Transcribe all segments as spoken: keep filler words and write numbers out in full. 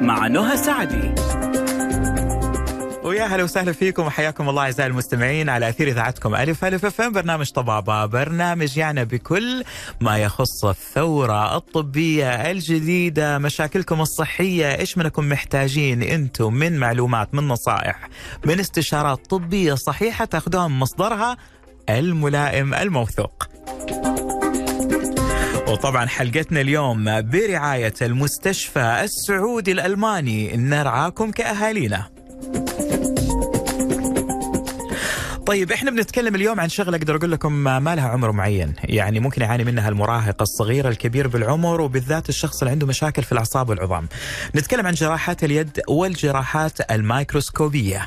مع نهى سعدي. ويا هلا وسهلا فيكم وحياكم الله أعزائي المستمعين على أثير إذاعتكم ألف ألف أف إم. برنامج طبابة، برنامج يعني بكل ما يخص الثورة الطبية الجديدة، مشاكلكم الصحية، إيش منكم محتاجين أنتم من معلومات، من نصائح، من استشارات طبية صحيحة تأخذوها من مصدرها الملائم الموثوق. وطبعا حلقتنا اليوم برعاية المستشفى السعودي الألماني، نرعاكم كأهالينا. طيب احنا بنتكلم اليوم عن شغله اقدر اقول لكم ما لها عمر معين، يعني ممكن يعاني منها المراهق، الصغير، الكبير بالعمر، وبالذات الشخص اللي عنده مشاكل في الاعصاب والعظام. نتكلم عن جراحات اليد والجراحات الميكروسكوبيه.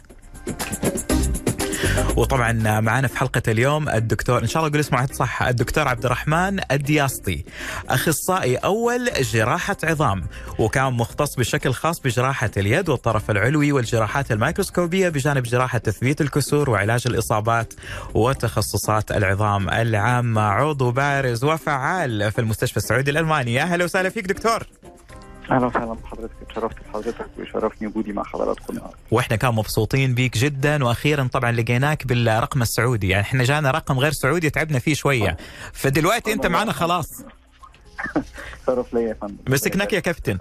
وطبعا معنا في حلقة اليوم الدكتور، إن شاء الله أقول اسمه صح، الدكتور عبد الرحمن الدياسطي، أخصائي أول جراحة عظام، وكان مختص بشكل خاص بجراحة اليد والطرف العلوي والجراحات الميكروسكوبية بجانب جراحة تثبيت الكسور وعلاج الإصابات وتخصصات العظام العامة. عضو بارز وفعال في المستشفى السعودي الألماني. يا هلا وسهلا فيك دكتور. اهلا وسهلا بحضرتك، اتشرفت بحضرتك ويشرفني وجودي مع حضراتكم النهارده. واحنا كان مبسوطين بيك جدا، واخيرا طبعا لقيناك بالرقم السعودي، يعني احنا جانا رقم غير سعودي تعبنا فيه شويه، فدلوقتي انت معنا خلاص. شرف ليا يا فندم. مسكناك يا كابتن.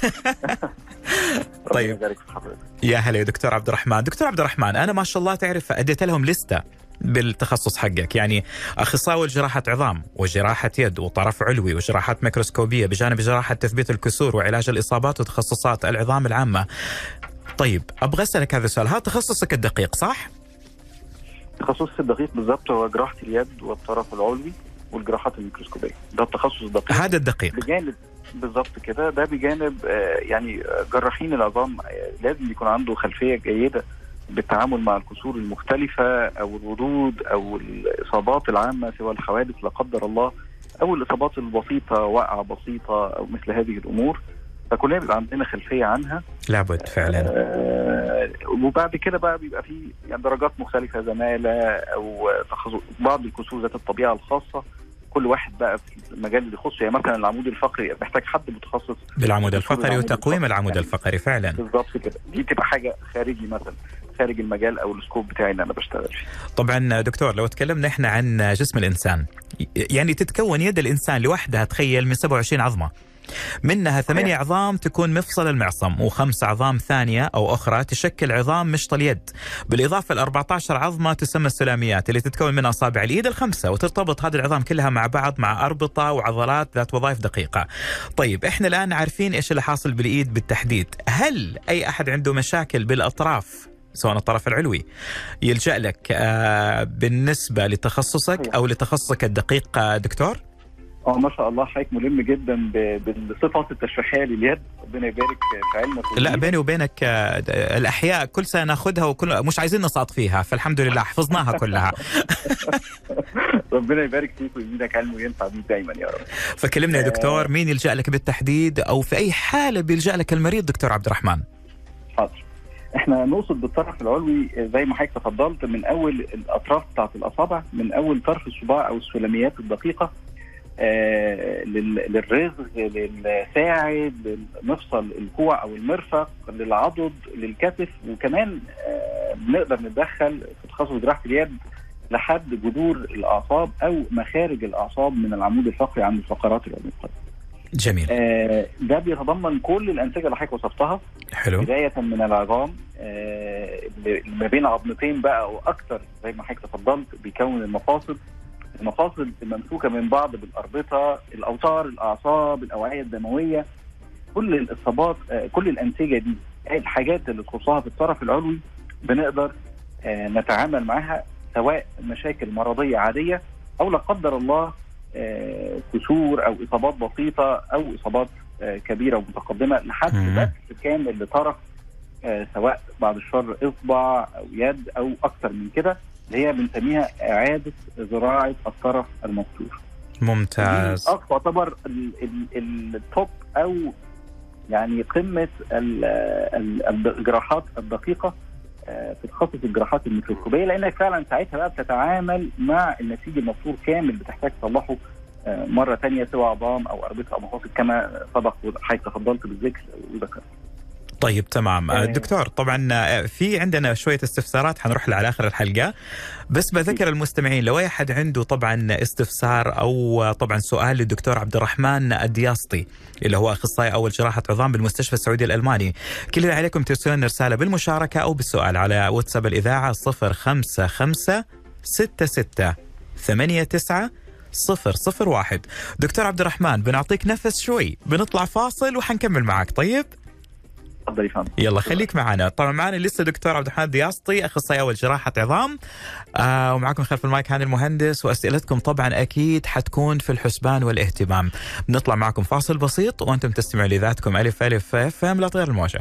طيب يا هلا يا دكتور عبد الرحمن. دكتور عبد الرحمن، انا ما شاء الله تعرف اديت لهم لسته بالتخصص حقك، يعني أخصائي جراحة عظام وجراحة يد وطرف علوي وجراحات ميكروسكوبية بجانب جراحة تثبيت الكسور وعلاج الإصابات وتخصصات العظام العامة. طيب أبغى أسألك هذا السؤال، هذا تخصصك الدقيق صح؟ تخصصي الدقيق بالضبط هو جراحة اليد والطرف العلوي والجراحات الميكروسكوبية، ده التخصص الدقيق. هذا الدقيق بجانب بالضبط كده، ده بجانب آه يعني جراحين العظام آه لازم يكون عنده خلفية جيدة بالتعامل مع الكسور المختلفة أو الردود أو الإصابات العامة، سواء الحوادث لا قدر الله أو الإصابات البسيطة، وقعة بسيطة أو مثل هذه الأمور، فكلنا بيبقى عندنا خلفية عنها لابد فعلا. آه وبعد كده بقى بيبقى فيه يعني درجات مختلفة، زمالة أو تخصص بعض الكسور ذات الطبيعة الخاصة، كل واحد بقى في المجال اللي يخصه. يعني مثلا العمود الفقري محتاج حد متخصص بالعمود الفقري وتقويم العمود الفقري فعلا. بالضبط كده، دي تبقى حاجة خارجي مثلا خارج المجال او السكوب بتاعي اللي انا بشتغل فيه. طبعا دكتور لو تكلمنا احنا عن جسم الانسان، يعني تتكون يد الانسان لوحدها تخيل من سبعة وعشرين عظمه، منها ثمانية عظام تكون مفصل المعصم، وخمس عظام ثانية أو أخرى تشكل عظام مشط اليد، بالإضافة ل أربعة عشر عظمة تسمى السلاميات اللي تتكون من أصابع الإيد الخمسة، وترتبط هذه العظام كلها مع بعض مع أربطة وعضلات ذات وظائف دقيقة. طيب إحنا الآن عارفين إيش اللي حاصل بالإيد بالتحديد، هل أي أحد عنده مشاكل بالأطراف سواء الطرف العلوي يلجأ لك آه بالنسبة لتخصصك أو لتخصصك الدقيق دكتور؟ اه ما شاء الله، حضرتك ملم جدا بالصفات التشريحيه لليد، ربنا يبارك في علمك. لا بيني وبينك الاحياء كل سنه ناخذها وكل مش عايزين نسقط فيها، فالحمد لله حفظناها كلها. ربنا يبارك فيك ويزيدك علم وينفع بيك دايما يا رب. فكلمنا يا دكتور، مين يلجأ لك بالتحديد او في اي حاله بيلجأ لك المريض دكتور عبد الرحمن؟ حاضر. احنا نقصد بالطرف العلوي زي ما حضرتك تفضلت من اول الاطراف بتاعت الاصابع، من اول طرف الصباع او السلميات الدقيقه آه للرزق، للساعد، للمفصل الكوع او المرفق، للعضد، للكتف، وكمان آه بنقدر نتدخل في تخصص جراحه اليد لحد جذور الاعصاب او مخارج الاعصاب من العمود الفقري عند الفقرات العنقيه. جميل. آه ده بيتضمن كل الانسجه اللي حضرتك وصفتها. حلو. بدايه من العظام آه ما بين عظمتين بقى او اكثر زي ما حضرتك تفضلت، بيكون المفاصل المفاصل الممسوكه من بعض بالاربطه، الاوتار، الاعصاب، الاوعيه الدمويه، كل الاصابات، آه كل الانسجه دي الحاجات اللي تخصها في الطرف العلوي بنقدر آه نتعامل معها، سواء مشاكل مرضيه عاديه او لا قدر الله آه كسور او اصابات بسيطه او اصابات آه كبيره ومتقدمه لحد بس كامل لطرف آه سواء بعد الشر اصبع او يد او اكثر من كده، اللي هي بنسميها اعاده زراعه الطرف المكسور. ممتاز. تعتبر التوب او يعني قمه الجراحات الدقيقه في تخصص الجراحات الميكروسكوبيه، لانك فعلا ساعتها بقى بتتعامل مع النسيج المفصول كامل، بتحتاج تصلحه مره ثانيه سواء عظام او اربطه او مفاصل كما سبق وحضرتك تفضلت بالذكر وذكر. طيب تمام. آه. دكتور طبعا في عندنا شوية استفسارات حنروح لها على آخر الحلقة، بس بذكر المستمعين لو أي أحد عنده طبعا استفسار أو طبعا سؤال للدكتور عبد الرحمن الدياسطي اللي هو أخصائي أول جراحة عظام بالمستشفى السعودي الألماني، كل اللي عليكم ترسلون رسالة بالمشاركة أو بالسؤال على واتساب الإذاعة صفر خمسة خمسة ستة ستة ثمانية تسعة صفر صفر واحد. دكتور عبد الرحمن بنعطيك نفس شوي، بنطلع فاصل وحنكمل معك. طيب تفضل يفهم. يلا خليك معنا. طبعا معنا لسه دكتور عبد الرحمن الدياسطي اخصائي اول جراحه عظام، آه ومعكم خلف المايك هاني المهندس، واسئلتكم طبعا اكيد حتكون في الحسبان والاهتمام. بنطلع معكم فاصل بسيط وانتم تستمعوا لذاتكم الف الف اف ام لا تغير الموجه.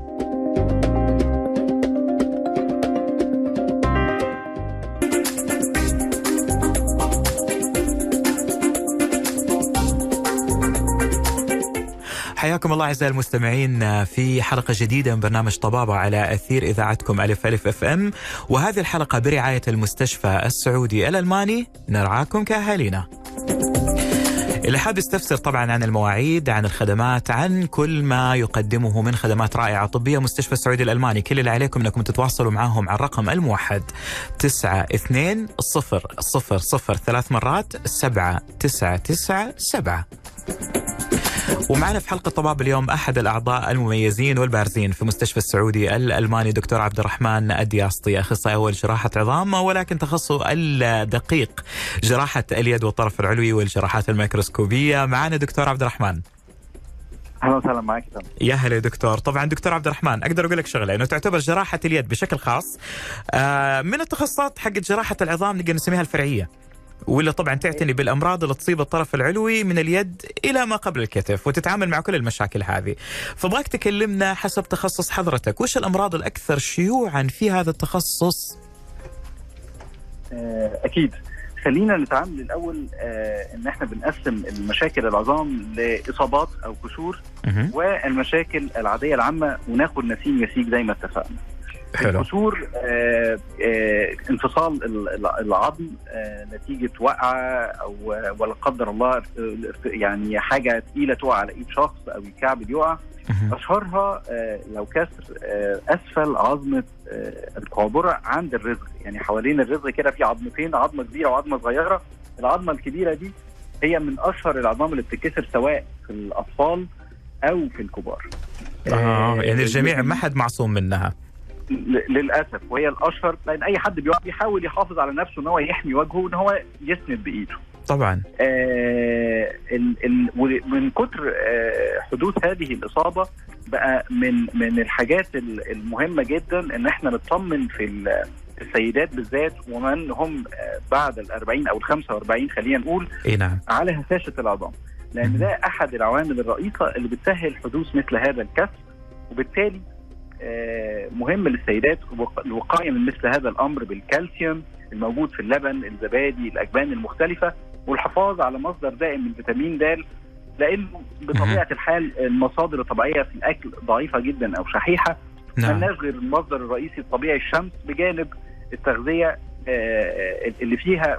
حياكم الله أعزائي المستمعين في حلقة جديدة من برنامج طبابة على أثير إذاعتكم ألف ألف اف ام، وهذه الحلقة برعاية المستشفى السعودي الألماني، نرعاكم كأهالينا. اللي حاب يستفسر طبعا عن المواعيد، عن الخدمات، عن كل ما يقدمه من خدمات رائعة طبية مستشفى السعودي الألماني، كل اللي عليكم أنكم تتواصلوا معهم على الرقم الموحد تسعة اثنين صفر صفر صفر ثلاث مرات سبعة تسعة تسعة سبعة. ومعنا في حلقة طباب اليوم أحد الأعضاء المميزين والبارزين في مستشفى السعودي الألماني، دكتور عبد الرحمن الدياسطي أخصائي أول جراحة عظام، ولكن تخصصه الدقيق جراحة اليد والطرف العلوي والجراحات الميكروسكوبية. معنا دكتور عبد الرحمن. أهلا وسهلا معك. يا هلا دكتور. طبعا دكتور عبد الرحمن أقدر أقول لك شغلة، إنه تعتبر جراحة اليد بشكل خاص من التخصصات حق جراحة العظام نقدر نسميها الفرعية، ولا طبعا تعتني بالأمراض اللي تصيب الطرف العلوي من اليد إلى ما قبل الكتف، وتتعامل مع كل المشاكل هذه. فبغاك تكلمنا حسب تخصص حضرتك، وش الأمراض الأكثر شيوعا في هذا التخصص؟ أكيد. خلينا نتعامل الأول إن إحنا بنقسم المشاكل العظام لإصابات أو كسور والمشاكل العادية العامة، وناخد نسيم يسيج زي ما اتفقنا. الكسور آه آه انفصال العظم آه نتيجة وقعة أو ولا قدر الله يعني حاجة ثقيلة تقع على إيد شخص أو الكعب يقع. أشهرها آه لو كسر آه أسفل عظمة آه القابرة عند الرزق، يعني حوالين الرزق كده في عظمتين، عظمة كبيرة وعظمة صغيرة. العظمة الكبيرة دي هي من أشهر العظام اللي بتتكسر سواء في الأطفال أو في الكبار. آه, آه يعني الجميع ما حد معصوم منها للاسف، وهي الاشهر، لان اي حد بيحاول يحافظ على نفسه ان هو يحمي وجهه ان هو يسند بايده. طبعا آه ال ال من كتر آه حدوث هذه الاصابه بقى من من الحاجات المهمه جدا ان احنا نطمن في السيدات بالذات، ومن هم بعد الأربعين او الخمسة وأربعين خلينا نقول، اي نعم، على هشاشه العظام، لان ده احد العوامل الرئيسه اللي بتسهل حدوث مثل هذا الكسر. وبالتالي مهم للسيدات الوقاية من مثل هذا الأمر بالكالسيوم الموجود في اللبن، الزبادي، الأجبان المختلفة، والحفاظ على مصدر دائم من فيتامين د، لأنه بطبيعة الحال المصادر الطبيعية في الأكل ضعيفة جدا أو شحيحة. نعم. ملناش غير المصدر الرئيسي الطبيعي الشمس، بجانب التغذية اللي فيها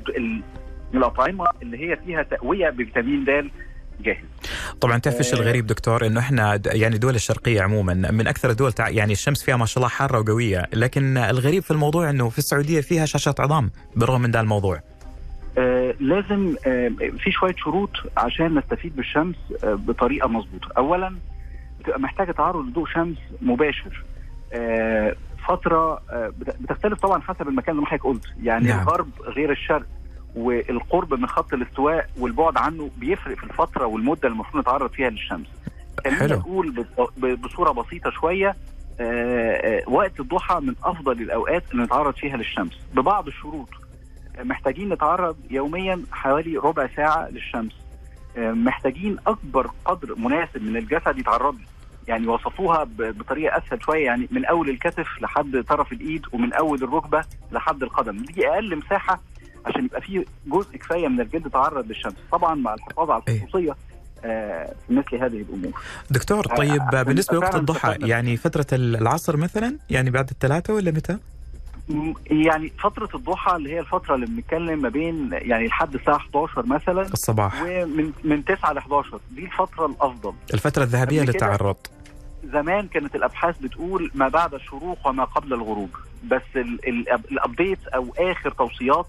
الأطعمة اللي هي فيها تقوية بفيتامين د جاهز. طبعا تعرف ايش الغريب دكتور؟ انه احنا يعني الدول الشرقيه عموما من اكثر الدول تع... يعني الشمس فيها ما شاء الله حاره وقويه، لكن الغريب في الموضوع انه في السعوديه فيها شاشات عظام بالرغم من ده الموضوع. آه لازم آه في شويه شروط عشان نستفيد بالشمس آه بطريقه مظبوطه. اولا بتبقى محتاجه تعرض لضوء شمس مباشر آه فتره آه بتختلف طبعا حسب المكان زي ما حضرتك قلت، يعني نعم. الغرب غير الشرق، والقرب من خط الاستواء والبعد عنه بيفرق في الفتره والمده اللي المفروض نتعرض فيها للشمس. خلينا نقول بصوره بسيطه شويه، آه وقت الضحى من افضل الاوقات اللي نتعرض فيها للشمس ببعض الشروط. محتاجين نتعرض يوميا حوالي ربع ساعه للشمس. آه محتاجين اكبر قدر مناسب من الجسد يتعرض له، يعني وصفوها بطريقه اسهل شويه، يعني من اول الكتف لحد طرف الايد، ومن اول الركبه لحد القدم. دي اقل مساحه عشان يبقى فيه جزء كفايه من الجلد تعرض للشمس، طبعا مع الحفاظ على الخصوصيه آه في مثل هذه الامور. دكتور طيب آه بالنسبه لوقت الضحى يعني فتره العصر مثلا، يعني بعد الثلاثه ولا متى؟ يعني فتره الضحى اللي هي الفتره اللي بنتكلم ما بين يعني لحد الساعه إحدى عشر مثلا الصباح، ومن من تسعة ل إحدى عشر دي الفتره الافضل، الفتره الذهبيه للتعرض. زمان كانت الابحاث بتقول ما بعد الشروق وما قبل الغروب، بس الابديت او اخر توصيات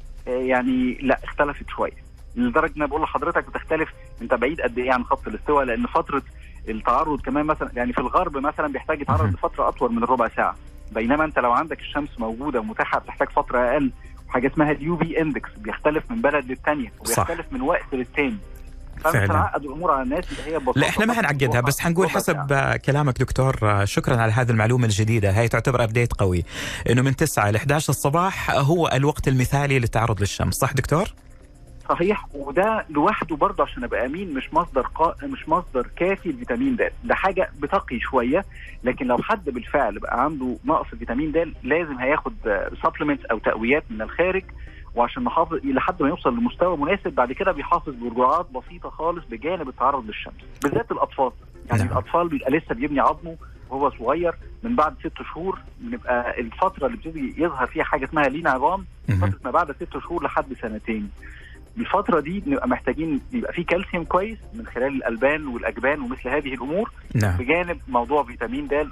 يعني لا اختلفت شويه، لدرجه ان انا بقول لحضرتك بتختلف انت بعيد قد ايه عن خط الاستواء، لان فتره التعرض كمان مثلا يعني في الغرب مثلا بيحتاج يتعرض لفتره اطول من الربع ساعه، بينما انت لو عندك الشمس موجوده ومتاحه بتحتاج فتره اقل. حاجه اسمها اليو في اندكس بيختلف من بلد للثانيه وبيختلف من وقت للتاني، فمش هنعقد الامور على الناس اللي هي بسيطه. لا احنا ما هنعقدها، بس حنقول حسب كلامك دكتور، شكرا على هذه المعلومه الجديده، هي تعتبر ابديت قوي انه من تسعة ل إحدى عشر الصباح هو الوقت المثالي للتعرض للشمس، صح دكتور؟ صحيح، وده لوحده برضه عشان ابقى امين مش مصدر قا... مش مصدر كافي لفيتامين د، ده حاجه بتقي شويه، لكن لو حد بالفعل بقى عنده نقص فيتامين د لازم هياخد سبلمنتس او تقويات من الخارج، وعشان نحافظ لحد ما يوصل لمستوى مناسب بعد كده بيحافظ بجرعات بسيطه خالص بجانب التعرض للشمس، بالذات الاطفال. يعني نعم. الاطفال بيبقى لسه بيبني عظمه وهو صغير، من بعد ست شهور بنبقى الفتره اللي بتبتدي يظهر فيها حاجه اسمها لين عظام، فتره ما بعد ست شهور لحد سنتين. الفترة دي بنبقى محتاجين يبقى فيه كالسيوم كويس من خلال الألبان والأجبان ومثل هذه الأمور، نعم. بجانب موضوع فيتامين د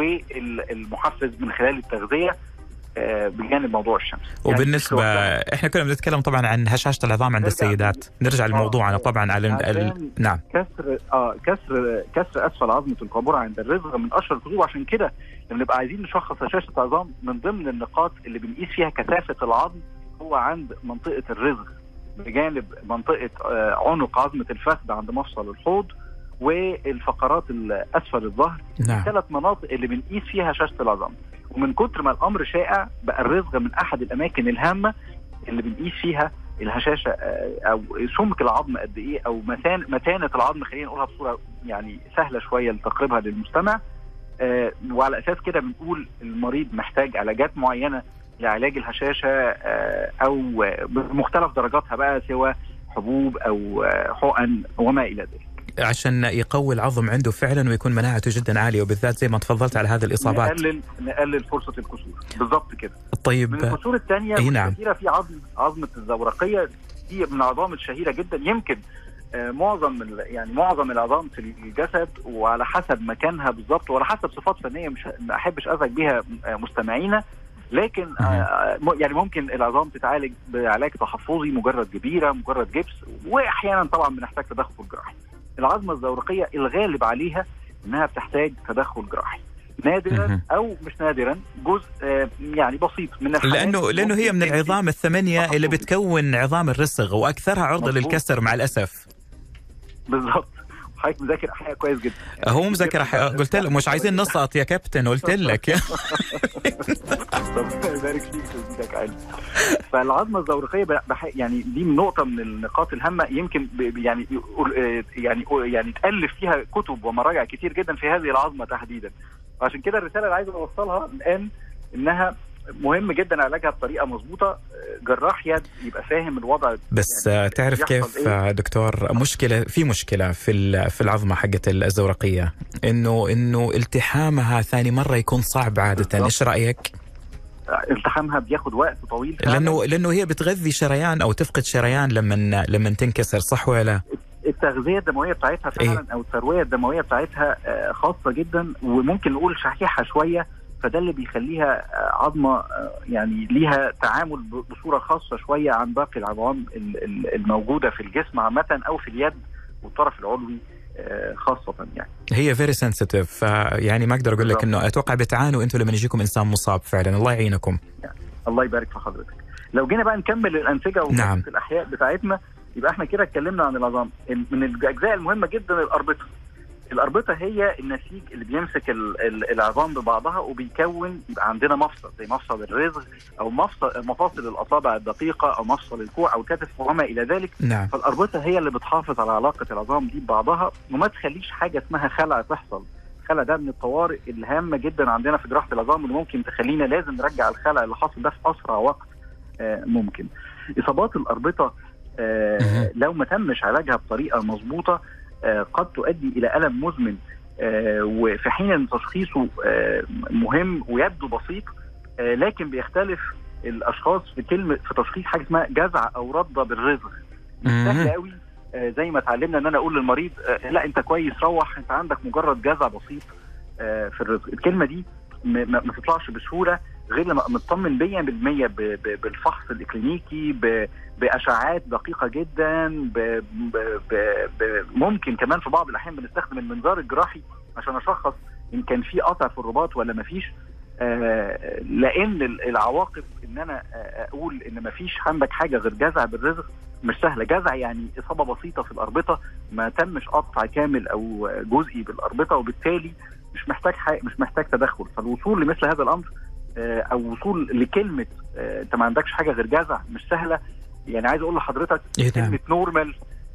والمحفز من خلال التغذية بجانب موضوع الشمس. وبالنسبة يعني احنا كنا بنتكلم طبعا عن هشاشة العظام عند السيدات، نرجع لموضوعنا طبعا على ال... نعم كسر اه كسر كسر اسفل عظمة القبورة عند الرزغ من اشهر الكسور، عشان كده لما نبقى عايزين نشخص هشاشة عظام من ضمن النقاط اللي بنقيس فيها كثافة العظم هو عند منطقة الرزغ بجانب منطقة عنق عظمة الفخذ عند مفصل الحوض والفقرات الأسفل الظهر. نعم. ثلاث مناطق اللي بنقيس فيها هشاشة العظام، ومن كتر ما الأمر شائع بقى الرزغ من أحد الأماكن الهامة اللي بنقيس فيها الهشاشة أو سمك العظم قد إيه أو متان متانة العظم، خلينا نقولها بصورة يعني سهلة شوية لتقريبها للمستمع. وعلى أساس كده بنقول المريض محتاج علاجات معينة لعلاج الهشاشة أو بمختلف درجاتها بقى، سواء حبوب أو حقن وما إلى ذلك، عشان يقوي العظم عنده فعلا ويكون مناعته جدا عالية، وبالذات زي ما تفضلت على هذه الإصابات نقلل نقلل فرصة الكسور. بالضبط كده. طيب من الكسور الثانية والكثيرة في عظم عظمة الزورقية، دي من العظام الشهيرة جدا، يمكن معظم يعني معظم العظام في الجسد وعلى حسب مكانها بالضبط وعلى حسب صفات فنية مش ما أحبش أزعج بها مستمعينا، لكن آه يعني ممكن العظام تتعالج بعلاج تحفظي، مجرد جبيره، مجرد جبس، واحيانا طبعا بنحتاج تدخل جراحي. العظمه الزورقيه الغالب عليها انها بتحتاج تدخل جراحي، نادرا او مش نادرا جزء آه يعني بسيط من الحالات، لانه لانه هي من العظام الثمانيه اللي بتكون عظام الرسغ واكثرها عرضه للكسر مع الاسف. بالضبط، حضرتك مذاكر احياء كويس جدا. هو مذاكر احياء، قلت لك مش عايزين نسقط يا كابتن، قلت لك. ربنا يبارك فيك ويزيدك علم. فالعظمه الزورقيه بح... يعني دي نقطه من النقاط الهامه، يمكن ب... يعني يعني يعني تالف فيها كتب ومراجع كتير جدا في هذه العظمه تحديدا. عشان كده الرساله اللي عايز اوصلها الان انها مهم جدا علاجها بطريقه مظبوطه، جراح يد يبقى فاهم الوضع. بس يعني تعرف كيف إيه؟ دكتور، مشكله في مشكله في في العظمه حقت الزورقيه، انه انه التحامها ثاني مره يكون صعب عاده. ايش رايك؟ التحامها بياخد وقت طويل فعلا. لانه لانه هي بتغذي شريان او تفقد شريان لما لما تنكسر، صح ولا؟ التغذيه الدمويه بتاعتها فعلا إيه؟ او الترويه الدمويه بتاعتها خاصه جدا، وممكن نقول شحيحه شويه، فده اللي بيخليها عظمه يعني ليها تعامل بصوره خاصه شويه عن باقي العظام الموجوده في الجسم عامه او في اليد والطرف العلوي خاصه. يعني هي فيري سنسيتيف، يعني ما اقدر اقول لك انه اتوقع بتعانوا انتم لما يجيكم انسان مصاب فعلا. الله يعينكم. يعني الله يبارك في حضرتك. لو جينا بقى نكمل الانسجه نعم. الاحياء بتاعتنا، يبقى احنا كده اتكلمنا عن العظام. من الاجزاء المهمه جدا الاربطه. الأربطة هي النسيج اللي بيمسك العظام ببعضها وبيكون يبقى عندنا مفصل زي مفصل الرزغ أو مفصل مفاصل الأصابع الدقيقة أو مفصل الكوع أو الكتف وما إلى ذلك. نعم. فالأربطة هي اللي بتحافظ على علاقة العظام دي ببعضها وما تخليش حاجة اسمها خلع تحصل. الخلع ده من الطوارئ الهامة جدا عندنا في جراحة العظام، اللي ممكن تخلينا لازم نرجع الخلع اللي حصل ده في أسرع وقت ممكن. إصابات الأربطة لو ما تمش علاجها بطريقة مظبوطة قد تؤدي إلى ألم مزمن، وفي حين أن تشخيصه مهم ويبدو بسيط، لكن بيختلف الأشخاص في كلمة في تشخيص حاجة اسمها جزع أو رضة بالرزغ. مش سهل قوي زي ما اتعلمنا ان انا اقول للمريض لا انت كويس روح، انت عندك مجرد جزع بسيط. في الرزق. الكلمه دي ما تطلعش بسهوله غير لما مطمن مية بالمية بالفحص الاكلينيكي، باشعاعات دقيقه جدا، ممكن كمان في بعض الاحيان بنستخدم المنظار الجراحي عشان اشخص ان كان في قطع في الرباط ولا ما فيش. آه لان العواقب ان انا اقول ان ما فيش عندك حاجه غير جزع بالرزق مش سهله. جزع يعني اصابه بسيطه في الاربطه، ما تمش قطع كامل او جزئي بالاربطه، وبالتالي مش محتاج مش محتاج تدخل. فالوصول لمثل هذا الامر آه او وصول لكلمه آه انت ما عندكش حاجه غير جزع مش سهله. يعني عايز اقول لحضرتك كلمه نورمال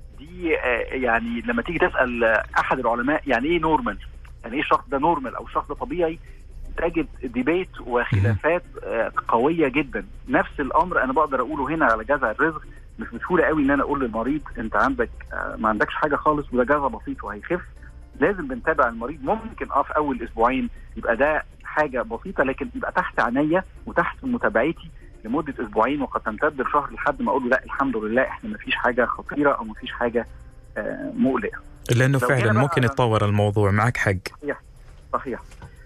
دي آه يعني لما تيجي تسال احد العلماء يعني ايه نورمال، يعني ايه الشخص ده نورمال او الشخص ده طبيعي، تجد ديبيت وخلافات قويه جدا. نفس الامر انا بقدر اقوله هنا على جزع الرزق. مش بسهوله قوي ان انا اقول للمريض انت عندك ما عندكش حاجه خالص وده جزع بسيط وهيخف. لازم بنتابع المريض. ممكن اه في اول اسبوعين يبقى ده حاجه بسيطه، لكن يبقى تحت عينيا وتحت متابعتي لمده اسبوعين، وقد تمتد لشهر لحد ما اقول له لا الحمد لله احنا ما فيش حاجه خطيره او ما فيش حاجه آه مقلقه. لانه فعلا ممكن يتطور الموضوع. معك حق. صحيح صحيح.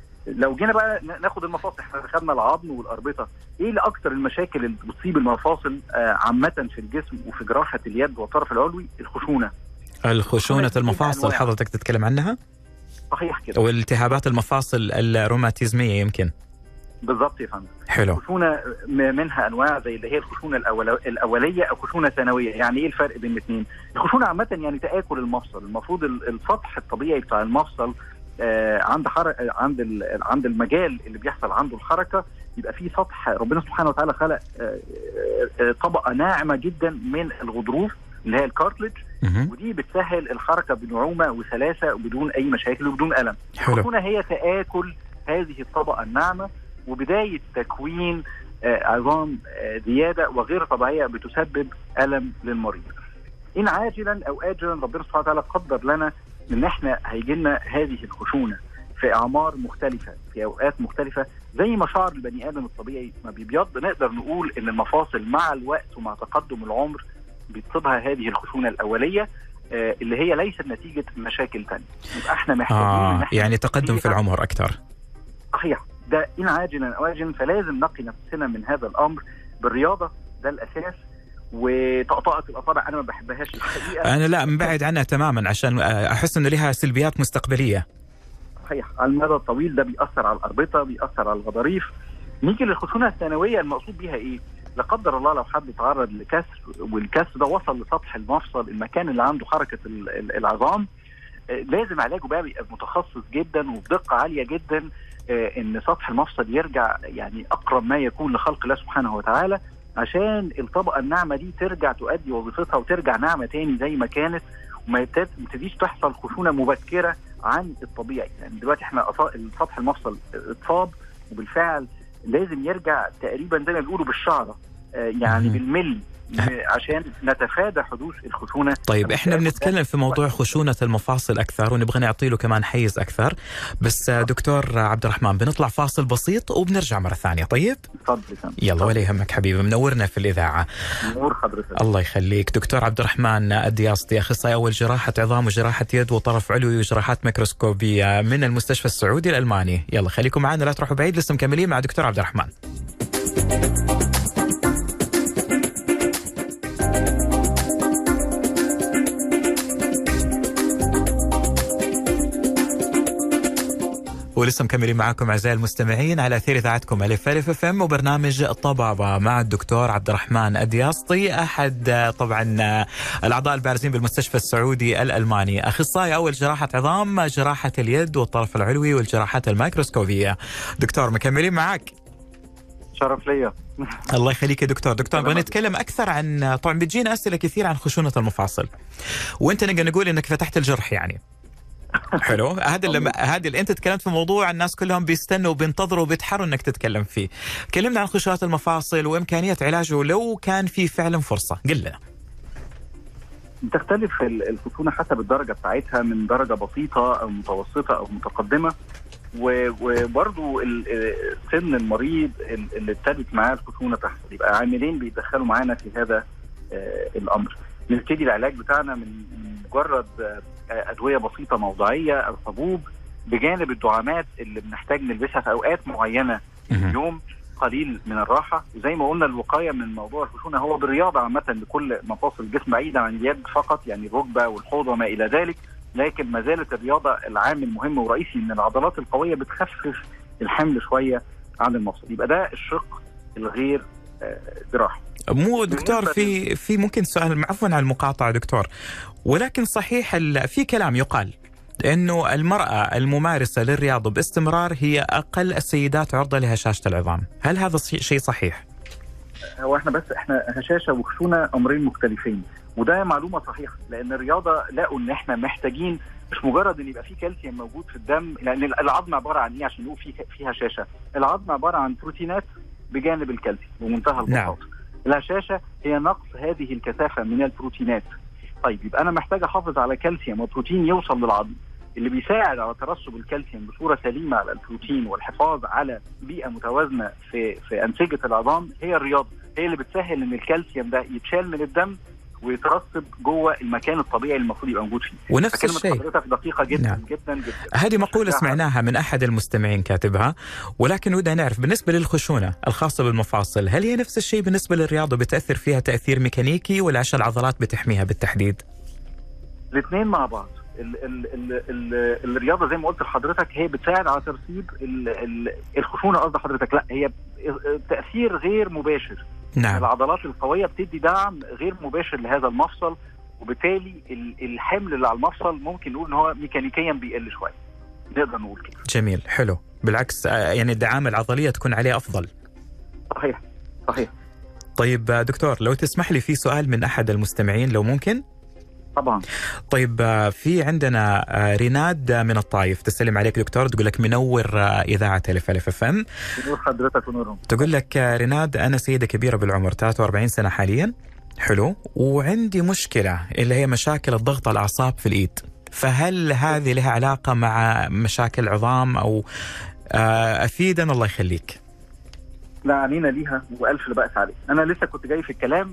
لو جينا بقى ناخد المفاصل، احنا خدنا العظم والاربطه. ايه اللي اكتر المشاكل اللي بتصيب المفاصل آه عامه في الجسم وفي جراحه اليد والطرف العلوي؟ الخشونه. الخشونه المفاصل حضرتك تتكلم عنها؟ صحيح كده. والالتهابات المفاصل الروماتيزميه يمكن. بالضبط يا فندم. حلو. الخشونه منها انواع زي اللي هي الخشونه الاوليه او خشونه ثانويه. يعني ايه الفرق بين الاثنين؟ الخشونه عامه يعني تآكل المفصل. المفروض السطح الطبيعي بتاع المفصل آه عند حركه عند عند المجال اللي بيحصل عنده الحركه يبقى فيه سطح. ربنا سبحانه وتعالى خلق آه آه طبقه ناعمه جدا من الغضروف اللي هي الكارتلج، ودي بتسهل الحركه بنعومه وسلاسه وبدون اي مشاكل وبدون الم. الخشونه هي تآكل هذه الطبقه الناعمه وبدايه تكوين آه عظام آه زياده وغير طبيعيه بتسبب الم للمريض. ان عاجلا او اجلا ربنا سبحانه وتعالى قدر لنا ان احنا هيجي لنا هذه الخشونه في اعمار مختلفه في اوقات مختلفه. زي ما شعر البني ادم الطبيعي ما بيبيض، نقدر نقول ان المفاصل مع الوقت ومع تقدم العمر بتصيبها هذه الخشونه الاوليه آه اللي هي ليست نتيجه مشاكل ثانيه. يبقى احنا محتاجين آه يعني تقدم في العمر اكثر. صحيح. ده ان عاجلا او اجلا فلازم نقي نفسنا من هذا الامر بالرياضه، ده الاساس. وطقطقه الاصابع انا ما بحبهاش الحقيقه. انا لا مبعد عنها تماما عشان احس انه لها سلبيات مستقبليه. صحيح. على المدى الطويل ده بيأثر على الاربطه، بيأثر على الغضاريف. نيجي للخشونه الثانويه، المقصود بيها ايه؟ لا قدر الله لو حد تعرض لكسر والكسر ده وصل لسطح المفصل، المكان اللي عنده حركه العظام، لازم علاجه بقى بيبقى متخصص جدا وبدقه عاليه جدا ان سطح المفصل يرجع يعني اقرب ما يكون لخلق الله سبحانه وتعالى، عشان الطبقه الناعمه دي ترجع تؤدي وظيفتها وترجع ناعمه تاني زي ما كانت، وما تبتديش تحصل خشونه مبكره عن الطبيعي. يعني دلوقتي احنا سطح المفصل اتصاب وبالفعل لازم يرجع تقريبا زي ما بيقولوا بالشعره يعني بالملي عشان نتفادى حدوث الخشونه. طيب احنا بنتكلم في موضوع خشونه المفاصل اكثر ونبغى نعطي له كمان حيز اكثر، بس دكتور عبد الرحمن بنطلع فاصل بسيط وبنرجع مره ثانيه. طيب تفضل. يلا ولا يهمك حبيبي، منورنا في الاذاعه. نور حضرتك. الله يخليك. دكتور عبد الرحمن الدياسطي، اخصائي اول جراحه عظام وجراحه يد وطرف علوي وجراحات ميكروسكوبيه من المستشفى السعودي الالماني. يلا خليكم معنا لا تروحوا بعيد، لسه مكملين مع دكتور عبد الرحمن. ولسه مكملين معاكم اعزائي المستمعين على اثير اذاعتكم الف الف اف ام وبرنامج طبابة مع الدكتور عبد الرحمن الدياسطي، احد طبعا الاعضاء البارزين بالمستشفى السعودي الالماني، اخصائي اول جراحه عظام، جراحه اليد والطرف العلوي والجراحات الميكروسكوبيه. دكتور مكملين معك. شرف ليا. الله يخليك يا دكتور. دكتور نبغى نتكلم اكثر عن، طبعا بتجينا اسئله كثير عن خشونه المفاصل، وانت نقدر نقول انك فتحت الجرح يعني. حلو. هذا اللي هذا اللي انت تكلمت في موضوع الناس كلهم بيستنوا وبينتظروا وبيتحروا انك تتكلم فيه. كلمنا عن خشونات المفاصل وامكانيه علاجه لو كان في فعلا فرصه، قل لنا. تختلف الخشونه حسب الدرجه بتاعتها، من درجه بسيطه او متوسطه او متقدمه، وبرضو سن المريض اللي ابتدت معاه الخشونه تحصل. يبقى عاملين بيدخلوا معانا في هذا الامر. نبتدي العلاج بتاعنا من مجرد ادويه بسيطه موضعيه او حبوب بجانب الدعامات اللي بنحتاج نلبسها في اوقات معينه اليوم، قليل من الراحه. وزي ما قلنا الوقايه من موضوع الخشونه هو بالرياضه عامه لكل مفاصل الجسم بعيدا عن اليد فقط، يعني الركبه والحوض وما الى ذلك، لكن ما زالت الرياضه العامل مهم ورئيسي ان العضلات القويه بتخفف الحمل شويه عن المفصل. يبقى ده الشق الغير جراحي. مو دكتور في في ممكن سؤال، عفوا على المقاطعه دكتور، ولكن صحيح في كلام يقال انه المراه الممارسه للرياضه باستمرار هي اقل السيدات عرضه لهشاشه العظام، هل هذا شيء صحيح؟ هو احنا بس احنا هشاشه وخشونه امرين مختلفين، وده معلومه صحيحه، لان الرياضه لقوا ان احنا محتاجين مش مجرد ان يبقى في كالسيوم موجود في الدم، لان العظم عباره عن ايه عشان نقول في في هشاشه؟ العظم عباره عن بروتينات بجانب الكالسيوم بمنتهى البساطه. نعم. الهشاشه هي نقص هذه الكثافه من البروتينات. طيب يبقى انا محتاج احافظ على كالسيوم وبروتين يوصل للعظم. اللي بيساعد على ترسب الكالسيوم بصوره سليمه على البروتين والحفاظ على بيئه متوازنه في في انسجه العظام هي الرياضه، هي اللي بتسهل ان الكالسيوم ده يتشال من الدم ويترسب جوه المكان الطبيعي اللي المفروض يبقى موجود فيه. ونفس الشيء حضرتك دقيقه جدا. نعم. جدا جدا. هذه مقوله سمعناها من احد المستمعين كاتبها، ولكن ودنا نعرف بالنسبه للخشونه الخاصه بالمفاصل، هل هي نفس الشيء بالنسبه للرياضه، بتاثر فيها تاثير ميكانيكي ولا عشان العضلات بتحميها بالتحديد؟ الاثنين مع بعض. ال ال ال ال الرياضه زي ما قلت لحضرتك هي بتساعد على ترسيب ال ال الخشونه، قصد حضرتك لا هي تاثير غير مباشر. نعم. العضلات القويه بتدي دعم غير مباشر لهذا المفصل، وبالتالي الحمل اللي على المفصل ممكن نقول ان هو ميكانيكيا بيقل شويه، نقدر نقول كده. جميل، حلو، بالعكس يعني الدعامه العضليه تكون عليه افضل. صحيح صحيح. طيب دكتور لو تسمح لي في سؤال من احد المستمعين لو ممكن. طبعا. طيب في عندنا ريناد من الطايف تسلم عليك دكتور، تقول لك منور إذاعة ألف ألف اف ام. نور حضرتك ونورهم. تقول لك ريناد أنا سيدة كبيرة بالعمر ثلاثة وأربعين سنة حاليا، حلو، وعندي مشكلة اللي هي مشاكل الضغط على الأعصاب في الإيد، فهل هذه لها علاقة مع مشاكل عظام أو أفيدنا الله يخليك؟ لا علينا ليها وألف لبأس عليك. أنا لسه كنت جاي في الكلام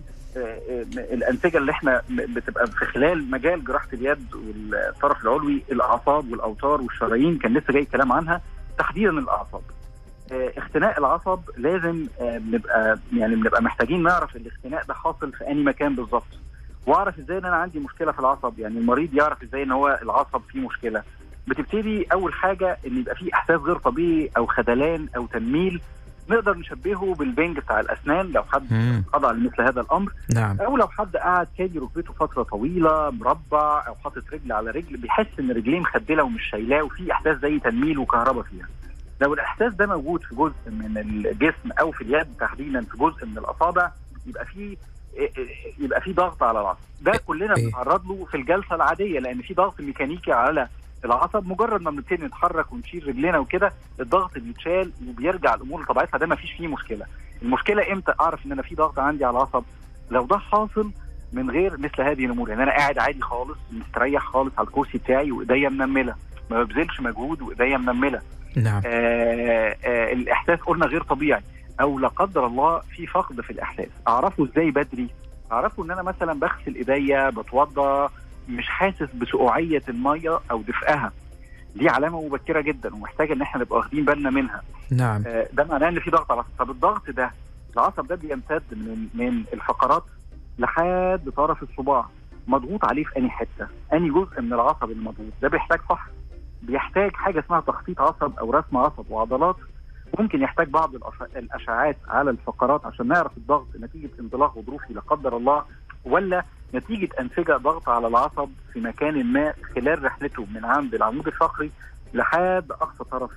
الأنسجة اللي احنا بتبقى في خلال مجال جراحة اليد والطرف العلوي، الأعصاب والأوتار والشرايين، كان لسه جاي كلام عنها تحديدا الأعصاب. اختناق العصب لازم بنبقى يعني بنبقى محتاجين نعرف الاختناق ده حاصل في أي مكان بالظبط، واعرف ازاي ان انا عندي مشكلة في العصب، يعني المريض يعرف ازاي ان هو العصب فيه مشكلة. بتبتدي أول حاجة ان يبقى فيه إحساس غير طبيعي أو خدلان أو تنميل، نقدر نشبهه بالبنج بتاع الأسنان لو حد خضع لمثل هذا الأمر. نعم. أو لو حد قاعد كادي ركبته فترة طويلة مربع أو حاطط رجل على رجل بيحس إن رجليه مخدلة ومش شايلاه وفي إحساس زي تنميل وكهرباء فيها. لو الإحساس ده موجود في جزء من الجسم أو في اليد تحديدا في جزء من الأصابع يبقى في يبقى في ضغط على العصب. ده كلنا بنتعرض له في الجلسة العادية لأن في ضغط ميكانيكي على العصب. مجرد ما بنبتدي نتحرك ونشيل رجلنا وكده الضغط بيتشال وبيرجع الامور لطبيعتها، ده ما فيش فيه مشكله. المشكله امتى اعرف ان انا في ضغط عندي على العصب؟ لو ده حاصل من غير مثل هذه الامور، يعني انا قاعد عادي خالص مستريح خالص على الكرسي بتاعي وايديا منمله، ما ببذلش مجهود وايديا منمله. نعم. آه آه الاحساس قلنا غير طبيعي، او لا قدر الله في فقد في الاحساس. اعرفه ازاي بدري؟ اعرفه ان انا مثلا بغسل ايديا بتوضى مش حاسس بسقوعيه الميه او دفئها، دي علامه مبكره جدا ومحتاجه ان احنا نبقى واخدين بالنا منها. نعم. آه ده معناه ان في ضغط على العصب. طب الضغط ده العصب ده بيمتد من من الفقرات لحد طرف الصباع، مضغوط عليه في انهي حته؟ انهي جزء من العصب اللي مضغوط ده بيحتاج فحص، بيحتاج حاجه اسمها تخطيط عصب او رسم عصب وعضلات، ممكن يحتاج بعض الاشعاعات على الفقرات عشان نعرف الضغط نتيجه انطلاق غضروفي لا قدر الله ولا نتيجة أنسجة ضغط على العصب في مكان ما خلال رحلته من عند العمود الفقري لحد أقصى طرف.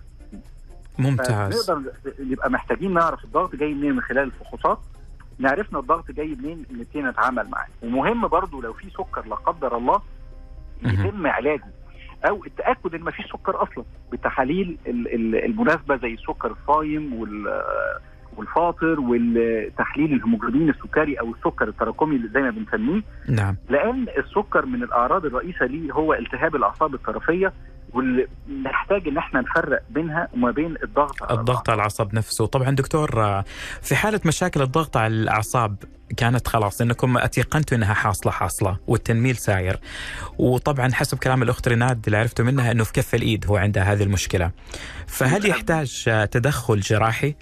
ممتاز. نقدر يبقى محتاجين نعرف الضغط جاي منين من خلال الفحوصات. نعرفنا الضغط جاي منين نبتدي نتعامل معاه. ومهم برضو لو في سكر لا قدر الله يتم علاجه أو التأكد إن ما فيش سكر أصلا بالتحاليل المناسبة زي السكر الصايم وال والفاطر والتحليل الهيموجلوبين السكري او السكر التراكمي اللي زي ما بنسميه. نعم. لان السكر من الاعراض الرئيسه ليه هو التهاب الاعصاب الطرفيه واللي نحتاج ان احنا نفرق بينها وما بين الضغط على الضغط على العصب نفسه. طبعا دكتور، في حالة مشاكل الضغط على الأعصاب كانت خلاص انكم اتيقنتوا انها حاصله حاصله والتنميل ساير، وطبعا حسب كلام الاخت ريناد اللي عرفته منها انه في كف الايد هو عندها هذه المشكله، فهل يحتاج تدخل جراحي؟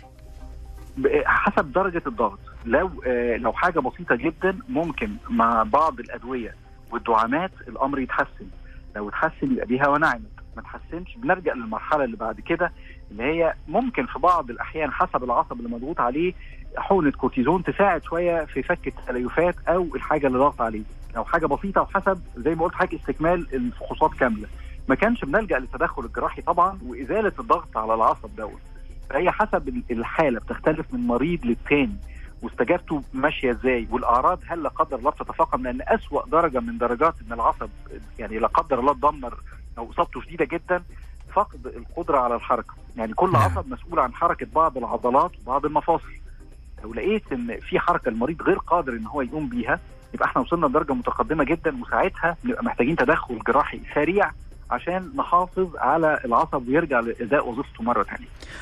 حسب درجه الضغط. لو لو حاجه بسيطه جدا ممكن مع بعض الادويه والدعامات الامر يتحسن. لو اتحسن يبقى بيها ونعمت، ما تحسنش بنرجع للمرحله اللي بعد كده اللي هي ممكن في بعض الاحيان حسب العصب اللي مضغوط عليه حقنه كورتيزون تساعد شويه في فك التليفات او الحاجه اللي ضغط عليه. لو حاجه بسيطه وحسب زي ما قلت حاجه استكمال الفحوصات كامله، ما كانش بنلجا للتدخل الجراحي طبعا وازاله الضغط على العصب دوت. فهي حسب الحاله بتختلف من مريض للتاني واستجابته ماشيه ازاي، والاعراض هل لا قدر الله بتتفاقم، لان اسوأ درجه من درجات ان العصب يعني لا قدر الله اتدمر او اصابته شديده جدا فقد القدره على الحركه. يعني كل عصب مسؤول عن حركه بعض العضلات وبعض المفاصل. لو لقيت ان في حركه المريض غير قادر ان هو يقوم بيها يبقى احنا وصلنا لدرجه متقدمه جدا، وساعتها نبقى محتاجين تدخل جراحي سريع عشان نحافظ على العصب ويرجع لاداء وظيفته مره ثانيه.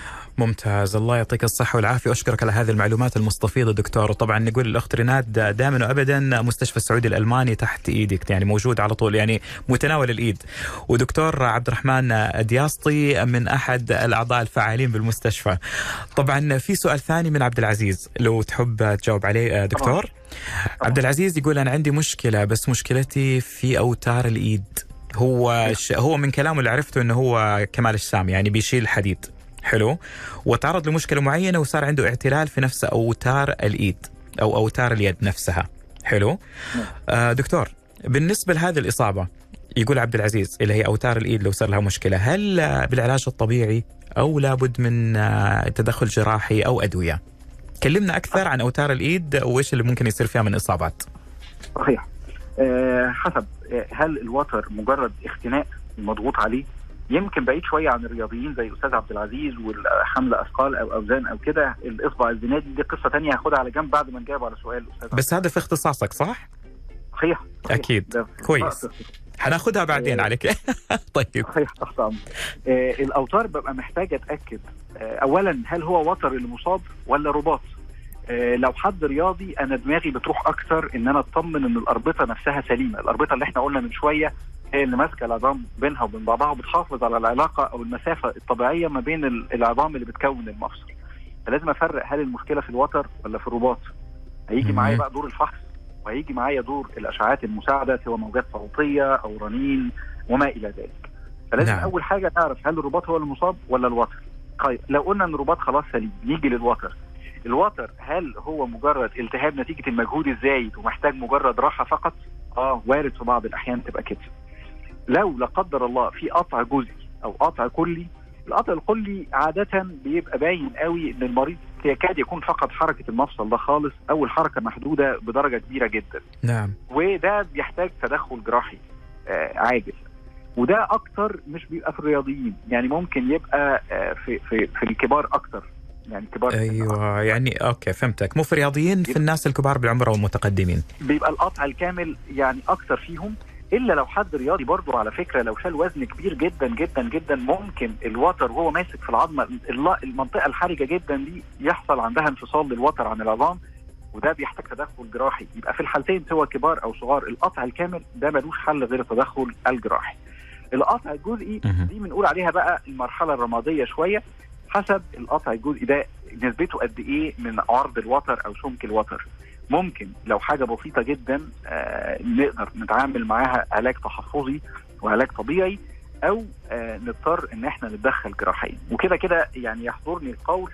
ممتاز، الله يعطيك الصحة والعافية، أشكرك على هذه المعلومات المستفيضة دكتور. وطبعا نقول للأخت ريناد دائما وأبدا مستشفى السعودي الألماني تحت إيدك، يعني موجود على طول، يعني متناول الإيد. ودكتور عبد الرحمن دياسطي من أحد الأعضاء الفعالين بالمستشفى. طبعا في سؤال ثاني من عبد العزيز لو تحب تجاوب عليه دكتور. طبعا. عبد العزيز يقول أنا عندي مشكلة، بس مشكلتي في أوتار الإيد. هو هو من كلامه اللي عرفته أنه هو كمال الشام، يعني بيشيل الحديد، حلو، وتعرض لمشكلة معينة وصار عنده اعتلال في نفس أوتار الإيد أو أوتار اليد نفسها، حلو. آه دكتور، بالنسبة لهذه الإصابة يقول عبد العزيز اللي هي أوتار الإيد لو صار لها مشكلة، هل بالعلاج الطبيعي أو لابد من آه تدخل جراحي أو أدوية؟ كلمنا أكثر عن أوتار الإيد وإيش اللي ممكن يصير فيها من إصابات. صحيح. أه حسب هل الوتر مجرد اختناق مضغوط عليه، يمكن بعيد شويه عن الرياضيين زي الاستاذ عبد العزيز والحمل اثقال او اوزان او كده، الاصبع الزنادي دي قصه ثانيه هاخدها على جنب بعد ما نجاوب على سؤال الاستاذ. بس هذا في اختصاصك صح؟ صحيح, صحيح. اكيد كويس، هناخدها بعدين. آه عليك. طيب صحيح تحت امر. آه الاوتار ببقى محتاج اتاكد آه اولا هل هو وتر المصاب ولا رباط. آه لو حد رياضي انا دماغي بتروح اكثر ان انا اطمن ان الاربطه نفسها سليمه، الاربطه اللي احنا قلنا من شويه هي اللي ماسكه العظام بينها وبين بعضها وبتحافظ على العلاقه او المسافه الطبيعيه ما بين العظام اللي بتكون المفصل. فلازم افرق هل المشكله في الوتر ولا في الرباط. هيجي معايا بقى دور الفحص وهيجي معايا دور الاشعاعات المساعده سواء موجات صوتيه او رنين وما الى ذلك. فلازم نعم. اول حاجه نعرف هل الرباط هو المصاب ولا الوتر. طيب لو قلنا ان الرباط خلاص سليم نيجي للوتر. الوتر هل هو مجرد التهاب نتيجه المجهود الزايد ومحتاج مجرد راحه فقط؟ اه وارد في بعض الاحيان تبقى كده. لو لا قدر الله في قطع جزئي او قطع كلي، القطع الكلي عاده بيبقى باين قوي ان المريض يكاد يكون فقد حركه المفصل ده خالص او الحركه محدوده بدرجه كبيره جدا. نعم. وده بيحتاج تدخل جراحي آه عاجل. وده اكتر مش بيبقى في الرياضيين، يعني ممكن يبقى آه في في في الكبار اكتر، يعني كبار. ايوه يعني اوكي فهمتك، مو في الرياضيين، في الناس الكبار بالعمر والمتقدمين بيبقى القطع الكامل يعني اكتر فيهم. الا لو حد رياضي برضو على فكره لو شال وزن كبير جدا جدا جدا ممكن الوتر وهو ماسك في العظمه المنطقه الحرجه جدا دي يحصل عندها انفصال للوتر عن العظام، وده بيحتاج تدخل جراحي. يبقى في الحالتين سواء كبار او صغار القطع الكامل ده ملوش حل غير التدخل الجراحي. القطع الجزئي دي بنقول عليها بقى المرحله الرماديه شويه، حسب القطع الجزئي ده نسبته قد ايه من عرض الوتر او سمك الوتر. ممكن لو حاجة بسيطة جدا آه نقدر نتعامل معاها علاج تحفظي وعلاج طبيعي، او آه نضطر ان احنا نتدخل جراحيا. وكده كده يعني يحضرني القول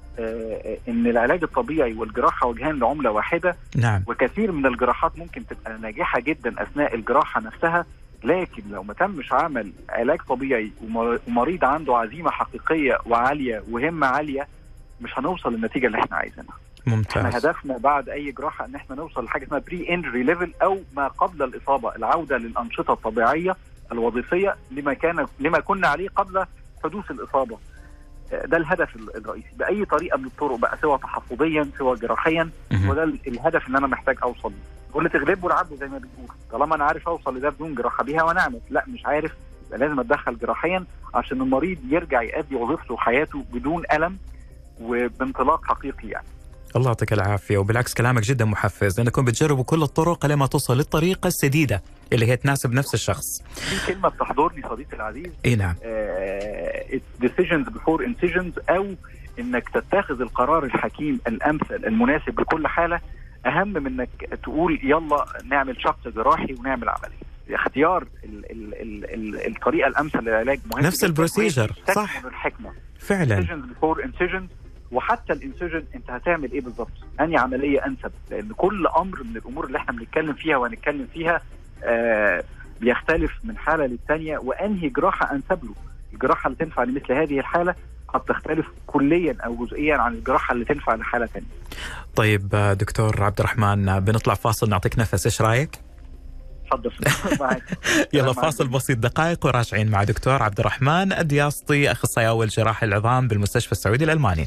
آه ان العلاج الطبيعي والجراحة وجهان لعملة واحدة. نعم. وكثير من الجراحات ممكن تبقى ناجحة جدا اثناء الجراحة نفسها، لكن لو ما تمش عمل علاج طبيعي ومريض عنده عزيمة حقيقية وعالية وهمة عالية مش هنوصل للنتيجة اللي احنا عايزينها. ممتاز. احنا هدفنا بعد اي جراحه ان احنا نوصل لحاجه اسمها بري انجري ليفل او ما قبل الاصابه، العوده للانشطه الطبيعيه الوظيفيه لما كان لما كنا عليه قبل حدوث الاصابه. ده الهدف الرئيسي باي طريقه من الطرق بقى، سواء تحفظيا سواء جراحيا، وده الهدف اللي انا محتاج اوصل له. واللي تغلبه العبد زي ما بيقول، طالما انا عارف اوصل لده بدون جراحه بيها ونعمل، لا مش عارف لازم اتدخل جراحيا عشان المريض يرجع يؤدي وظيفته وحياته بدون الم وبانطلاق حقيقي يعني. الله يعطيك العافيه، وبالعكس كلامك جدا محفز لانكم بتجربوا كل الطرق لما توصل للطريقه السديده اللي هي تناسب نفس الشخص. في كلمه بتحضرني صديقي العزيز، اي نعم، decisions before incisions، او انك تتخذ القرار الحكيم الامثل المناسب لكل حاله اهم من انك تقول يلا نعمل شق جراحي ونعمل عمليه. اختيار ال ال ال ال الطريقه الامثل للعلاج مهم، نفس البروسيجر صح الحكمه فعلا. decisions before incisions، وحتى الانسجن انت هتعمل ايه بالظبط، انهي عمليه انسب، لان كل امر من الامور اللي احنا بنتكلم فيها وهنتكلم فيها آه بيختلف من حاله للثانيه، وانهي جراحه انسب له. الجراحه اللي تنفع لمثل هذه الحاله قد تختلف كليا او جزئيا عن الجراحه اللي تنفع لحاله ثانيه. طيب دكتور عبد الرحمن، بنطلع فاصل نعطيك نفس، ايش رايك؟ تفضل معك. يلا فاصل بسيط دقائق وراجعين مع دكتور عبد الرحمن الدياسطي، اخصائي اول جراحه العظام بالمستشفى السعودي الالماني.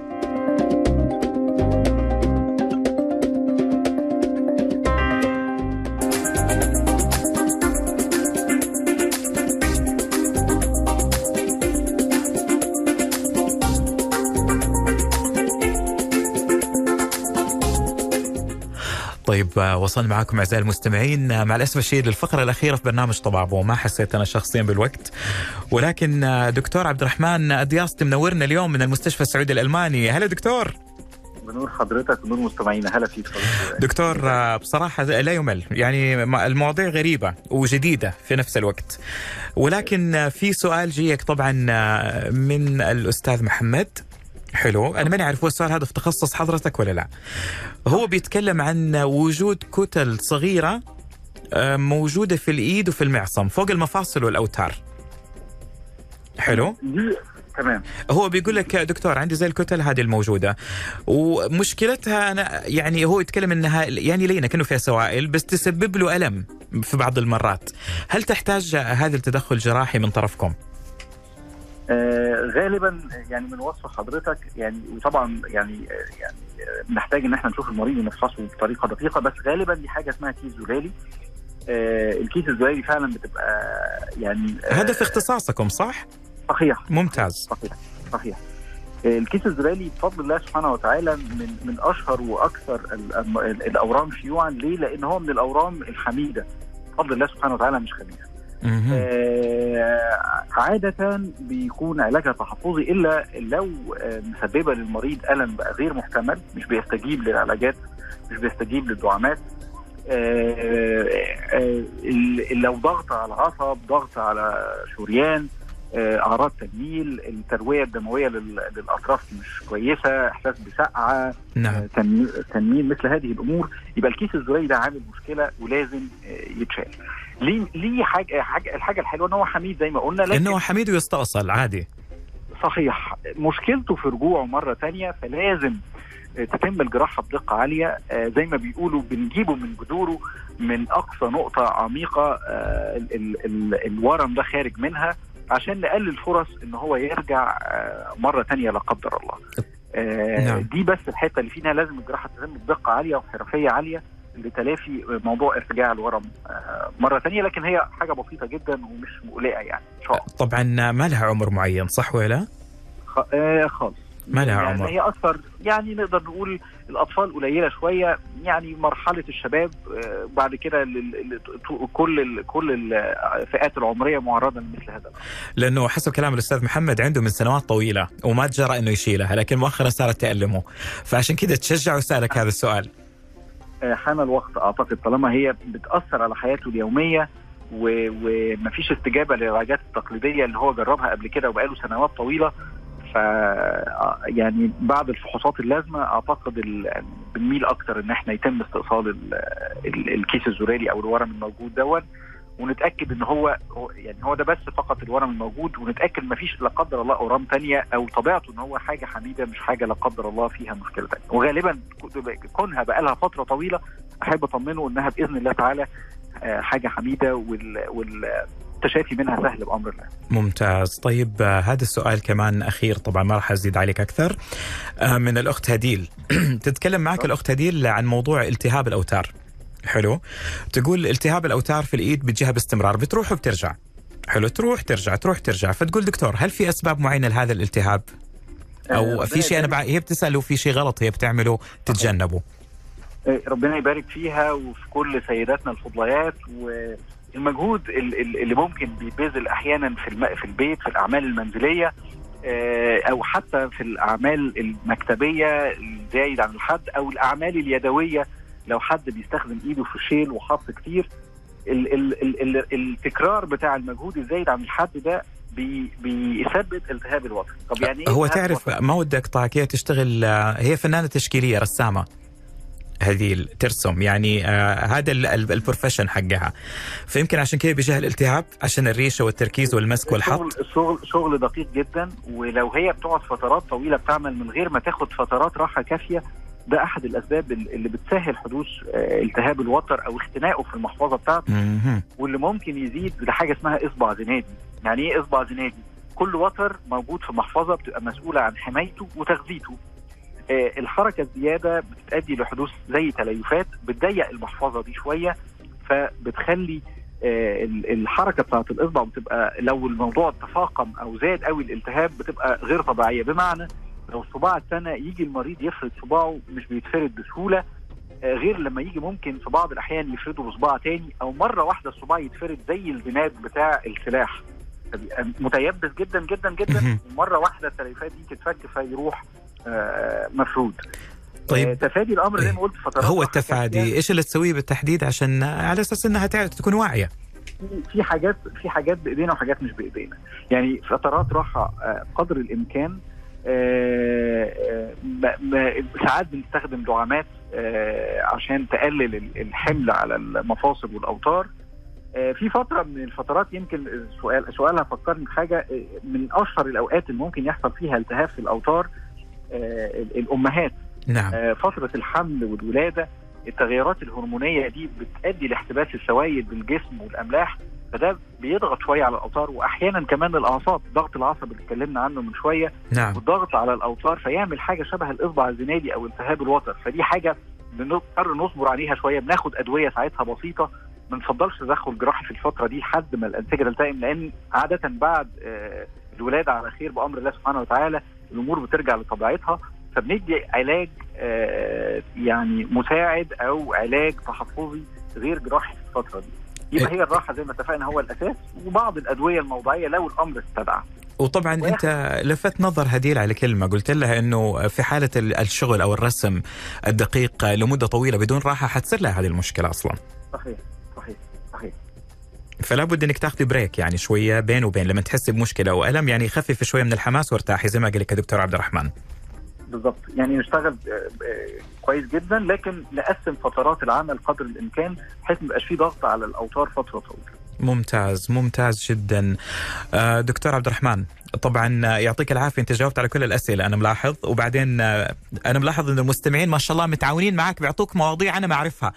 طيب وصلنا معكم أعزائي المستمعين مع الأسف الشديد للفقرة الأخيرة في برنامج طبابة، وما حسيت أنا شخصيا بالوقت، ولكن دكتور عبد الرحمن الدياسطي منورنا اليوم من المستشفى السعودي الألماني. هلا دكتور. بنور حضرتك ونور مستمعينا، هلا فيك دكتور. بصراحة لا يمل، يعني المواضيع غريبة وجديدة في نفس الوقت، ولكن في سؤال جيك طبعا من الأستاذ محمد. حلو، أنا ماني أعرف هو السؤال هذا في تخصص حضرتك ولا لا. هو بيتكلم عن وجود كتل صغيرة موجودة في الإيد وفي المعصم فوق المفاصل والأوتار. حلو، تمام. هو بيقول لك دكتور عندي زي الكتل هذه الموجودة، ومشكلتها أنا يعني هو يتكلم إنها يعني لينة كأنه فيها سوائل بس تسبب له ألم في بعض المرات. هل تحتاج هذا التدخل جراحي من طرفكم؟ آه غالبا يعني من وصف حضرتك يعني، وطبعا يعني يعني بنحتاج ان احنا نشوف المريض ونفحصه بطريقه دقيقه، بس غالبا دي حاجه اسمها كيس زلالي. آه الكيس الزلالي فعلا بتبقى يعني آه هذا في اختصاصكم صح؟ صحيح، ممتاز، صحيح صحيح. آه الكيس الزلالي بفضل الله سبحانه وتعالى من من اشهر واكثر الاورام شيوعا. ليه؟ لان هو من الاورام الحميده بفضل الله سبحانه وتعالى، مش خبيثه. آه عادة بيكون علاجها تحفظي إلا لو آه مسببة للمريض ألم بقى غير محتمل، مش بيستجيب للعلاجات، مش بيستجيب للدعامات. آه آه لو ضغط على العصب، ضغط على شريان، آه أعراض تنميل، التروية الدموية للأطراف مش كويسة، إحساس بسقعة، نعم. آه تنميل، مثل هذه الأمور، يبقى الكيس الزلالي ده عامل مشكلة ولازم آه يتشال. ليه ليه حاجه حاجه الحاجه الحلوه ان هو حميد زي ما قلنا، لكن انه حميد ويستأصل عادي. صحيح. مشكلته في رجوعه مره ثانيه، فلازم تتم الجراحه بدقه عاليه. زي ما بيقولوا بنجيبه من جذوره، من اقصى نقطه عميقه ال ال ال الورم ده خارج منها، عشان نقلل فرص ان هو يرجع مره ثانيه لا قدر الله. نعم. دي بس الحته اللي فينا لازم الجراحه تتم بدقه عاليه وحرفيه عاليه لتلافي موضوع ارتجاع الورم مرة ثانية، لكن هي حاجة بسيطة جدا ومش مقلقة يعني إن شاء الله. طبعا ما لها عمر معين صح ولا؟ خ... آه خالص ما لها يعني عمر. هي أكثر يعني نقدر نقول الأطفال قليلة شوية، يعني مرحلة الشباب، آه بعد كده ل... كل ال... كل الفئات العمرية معرضة لمثل هذا. لأنه حسب كلام الأستاذ محمد عنده من سنوات طويلة وما تجرأ إنه يشيلها، لكن مؤخرا صارت تألمه، فعشان كده تشجع وسألك هذا السؤال. حان الوقت اعتقد، طالما هي بتاثر على حياته اليوميه ومفيش استجابه للعلاجات التقليديه اللي هو جربها قبل كده وبقاله سنوات طويله، ف يعني بعد الفحوصات اللازمه اعتقد بنميل اكتر ان احنا يتم استئصال الكيس الزلالي او الورم الموجود دون، ونتاكد ان هو يعني هو ده بس فقط الورم الموجود، ونتاكد ما فيش لا قدر الله اورام ثانيه، او طبيعته ان هو حاجه حميده مش حاجه لا قدر الله فيها مشكله ثانيه. وغالبا كونها بقى لها فتره طويله احب اطمنه انها باذن الله تعالى حاجه حميده والتشافي منها سهل بامر الله. ممتاز. طيب هذا السؤال كمان اخير، طبعا ما راح ازيد عليك اكثر، من الاخت هديل. تتكلم معك الاخت هديل عن موضوع التهاب الاوتار. حلو، تقول التهاب الاوتار في الايد بتجيها باستمرار، بتروح وبترجع. حلو، تروح ترجع تروح ترجع. فتقول دكتور هل في أسباب معينة لهذا الالتهاب؟ أو آه، في شيء أنا بع... هي بتسأل وفي شيء غلط هي بتعمله تتجنبه؟ آه، ربنا يبارك فيها وفي كل سيداتنا الفضليات، والمجهود ال- ال- اللي ممكن بيبذل أحيانا في الم... في البيت في الأعمال المنزلية، آه، أو حتى في الأعمال المكتبية الزايد عن الحد، أو الأعمال اليدوية لو حد بيستخدم إيده في الشيل وحط كتير. ال ال ال ال التكرار بتاع المجهود الزايد عن الحد ده بي بيسبب التهاب الوتر. طب يعني ايه هو تعرف الوتر؟ ما ودي اقطعك، هي تشتغل، هي فنانة تشكيلية رسامة، هذه ترسم يعني، آه هذا البروفيشن حقها، فيمكن عشان كده بيجيها الالتهاب عشان الريشه والتركيز والمسك والحط. الشغل, الشغل شغل دقيق جدا، ولو هي بتقعد فترات طويله بتعمل من غير ما تاخد فترات راحه كافيه، ده احد الاسباب اللي بتسهل حدوث التهاب الوتر او اختناقه في المحفظه بتاعته، واللي ممكن يزيد لحاجه اسمها اصبع زنادي. يعني ايه اصبع زنادي؟ كل وتر موجود في محفظه بتبقى مسؤوله عن حمايته وتغذيته. آه الحركه الزياده بتؤدي لحدوث زي تليفات بتضيق المحفظه دي شويه، فبتخلي آه الحركه بتاعت الاصبع بتبقى، لو الموضوع تفاقم او زاد قوي الالتهاب، بتبقى غير طبيعيه. بمعنى لو صباع السنه يجي المريض يفرد صباعه مش بيتفرد بسهوله، آه غير لما يجي ممكن في بعض الاحيان يفرده بصباع تاني، او مره واحده الصباع يتفرد زي البناد بتاع السلاح، فبيبقى متيبس جدا جدا جدا، ومره واحده التليفات دي تتفك فيروح آه مفرود. طيب آه تفادي الامر زي ما قلت فترات. هو التفادي ايش اللي تسويه بالتحديد عشان على اساس انها تكون واعيه؟ في حاجات في حاجات بايدينا وحاجات مش بايدينا. يعني فترات راحه آه قدر الامكان. آه آه ساعات بنستخدم دعامات آه عشان تقلل الحمل على المفاصل والاوتار. في فترة من الفترات، يمكن سؤال سؤالها فكرني بحاجة من أشهر الأوقات اللي ممكن يحصل فيها التهاب في الأوتار، الأمهات. نعم. فترة الحمل والولادة التغيرات الهرمونية دي بتؤدي لاحتباس السوائل بالجسم والأملاح، فده بيضغط شوية على الأوتار، وأحيانا كمان الأعصاب، ضغط العصب اللي اتكلمنا عنه من شوية. نعم. والضغط على الأوتار فيعمل حاجة شبه الإصبع الزنادي أو التهاب الوتر. فدي حاجة بنضطر نصبر عليها شوية، بناخد أدوية ساعتها بسيطة، ما نفضلش تدخل جراحي في الفتره دي لحد ما الانسجه تلتئم، لان عاده بعد آه الولاده على خير بامر الله سبحانه وتعالى الامور بترجع لطبيعتها، فبندي علاج آه يعني مساعد او علاج تحفظي غير جراحي في الفتره دي. يبقى هي الراحه زي ما اتفقنا هو الاساس، وبعض الادويه الموضعيه لو الامر استدعى. وطبعا ويحب. انت لفت نظر هديل على كلمه قلت لها انه في حاله الشغل او الرسم الدقيق لمده طويله بدون راحه حتصير لها هذه المشكله اصلا. صحيح صحيح صحيح. فلا بد انك تاخذي بريك يعني شويه بين وبين، لما تحسي بمشكله او الم يعني خفف شويه من الحماس وارتاحي زي ما قال لك يا دكتور عبد الرحمن. بالضبط، يعني نشتغل كويس جدا، لكن نقسم فترات العمل قدر الامكان بحيث ما يبقاش فيه ضغط على الاوتار فتره طويله. ممتاز ممتاز جدا. دكتور عبد الرحمن طبعا يعطيك العافيه، انت جاوبت على كل الاسئله انا ملاحظ، وبعدين انا ملاحظ ان المستمعين ما شاء الله متعاونين معك بيعطوك مواضيع انا ما اعرفها.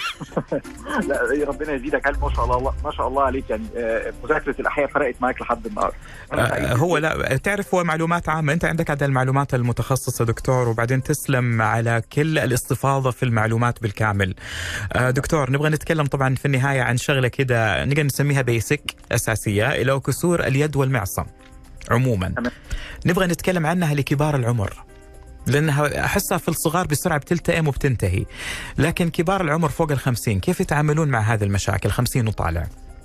لا ربنا يزيدك علم، ما شاء الله ما شاء الله عليك، يعني مذاكره الاحياء فرقت معك لحد النهارده. هو لا تعرف هو معلومات عامه، انت عندك عدد المعلومات المتخصصه دكتور، وبعدين تسلم على كل الاستفاضه في المعلومات بالكامل. دكتور نبغى نتكلم طبعا في النهايه عن شغله كده نقدر نسميها بيسك اساسيه، اللي هو كسور اليد والمعصم عموما. نبغى نتكلم عنها لكبار العمر، لأنها أحسها في الصغار بسرعة بتلتئم وبتنتهي، لكن كبار العمر فوق الخمسين كيف يتعاملون مع هذه المشاكل خمسين وطالع؟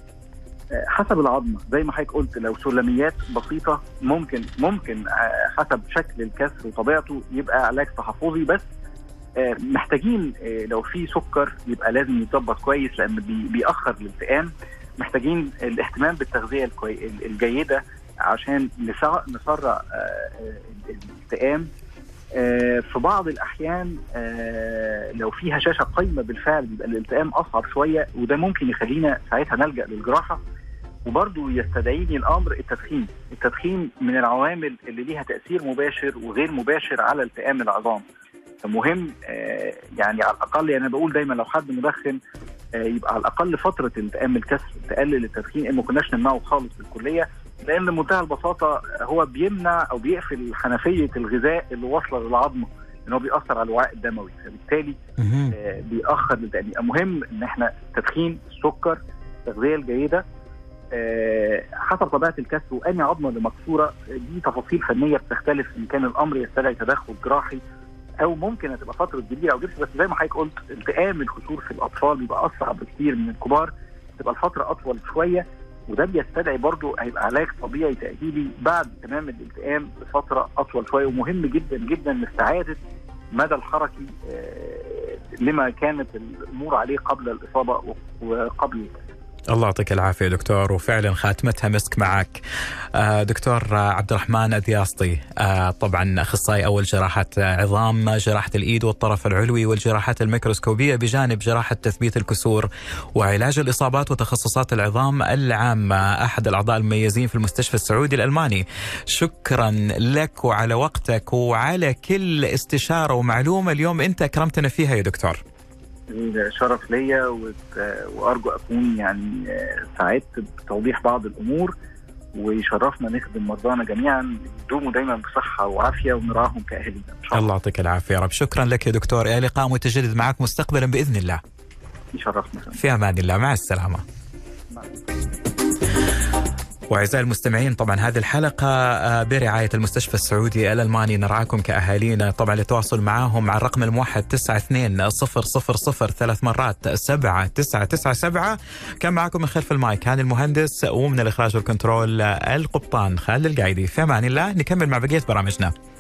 حسب العظمة زي ما حضرتك قلت، لو سلميات بسيطة ممكن ممكن حسب شكل الكسر وطبيعته يبقى علاج تحفظي، بس محتاجين لو في سكر يبقى لازم يتظبط كويس لأن بيأخر الالتئام. محتاجين الاهتمام بالتغذية الجيدة عشان نسرع الالتئام. في بعض الأحيان لو في هشاشة قايمة بالفعل بيبقى الالتئام أصعب شوية، وده ممكن يخلينا ساعتها نلجأ للجراحة. وبرضو يستدعيني الأمر التدخين. التدخين من العوامل اللي ليها تأثير مباشر وغير مباشر على التئام العظام، فمهم يعني على الأقل، يعني أنا بقول دايما لو حد مدخن يبقى على الأقل فترة التئام الكسر تقلل التدخين، إن ما كناش نمنعه خالص بالكلية، لأن بمنتهى البساطة هو بيمنع أو بيقفل حنفية الغذاء اللي واصلة للعظمة، إن هو بيأثر على الوعاء الدموي، فبالتالي آه بيأخر للتأمين. المهم إن إحنا تدخين، السكر، التغذية الجيدة، حسب طبيعه الكسر واني عظمه اللي مكسوره، دي تفاصيل فنيه بتختلف ان كان الامر يستدعي تدخل جراحي او ممكن هتبقى فتره جلية او جبس. بس زي ما حضرتك قلت التئام الخشور في الاطفال بيبقى اصعب بكثير من الكبار، تبقى الفتره اطول شويه، وده بيستدعي برضه هيبقى علاج طبيعي تاهيلي بعد تمام الالتئام بفتره اطول شويه. ومهم جدا جدا لاستعاده مدى الحركي لما كانت الامور عليه قبل الاصابه وقبل. الله يعطيك العافية دكتور، وفعلا خاتمتها مسك معك. دكتور عبد الرحمن الدياسطي، طبعا أخصائي أول جراحة عظام، جراحة الإيد والطرف العلوي والجراحات الميكروسكوبية بجانب جراحة تثبيت الكسور وعلاج الإصابات وتخصصات العظام العامة، أحد الأعضاء المميزين في المستشفى السعودي الألماني. شكرا لك وعلى وقتك وعلى كل استشارة ومعلومة اليوم أنت أكرمتنا فيها يا دكتور. شرف ليا، وارجو اكون يعني ساعدت بتوضيح بعض الامور، ويشرفنا نخدم مرضانا جميعا. دوموا دايما بصحه وعافيه ونراهم كاهلنا. الله يعطيك العافيه يا رب. شكرا لك يا دكتور، الى لقاء متجدد معك مستقبلا باذن الله. يشرفنا. في امان الله، مع السلامه. وأعزائي المستمعين، طبعا هذه الحلقة برعاية المستشفى السعودي الألماني. نرعاكم كأهالينا طبعا للتواصل معهم على الرقم الموحد تسعة اثنين صفر صفر صفر ثلاث مرات سبعة تسعة تسعة سبعة. كان معكم من خلف المايك هاني المهندس، ومن الإخراج والكنترول القبطان خالد القايدي. في أمان الله، نكمل مع بقية برامجنا.